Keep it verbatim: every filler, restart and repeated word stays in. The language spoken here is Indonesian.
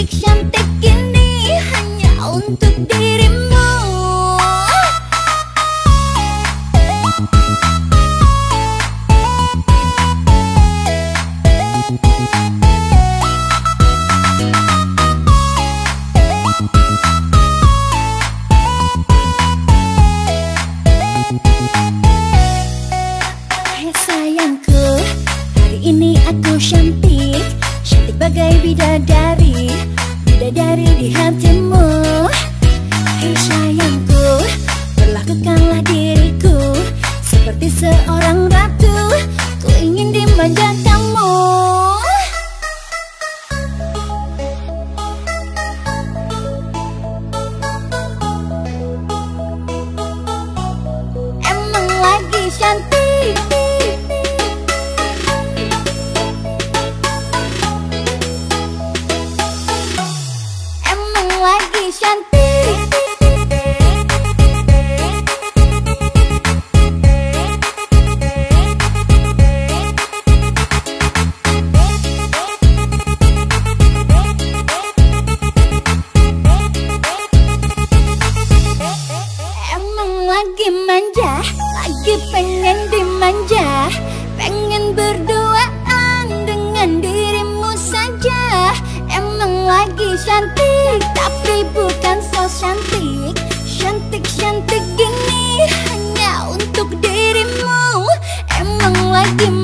Cantik-cantik ini hanya untuk dirimu. Hai sayangku, hari ini aku cantik, cantik bagai bidadari, bidadari di hatimu. Hai sayangku, perlakukanlah diriku seperti seorang ratu, ku ingin dimanja kamu. Emang lagi cantik, emang lagi cantik. Emang lagi manja, lagi pengen dimanja, pengen berduaan dengan dirimu saja. Emang lagi cantik, tapi bukan so cantik. Cantik-cantik gini hanya untuk dirimu. Emang lagi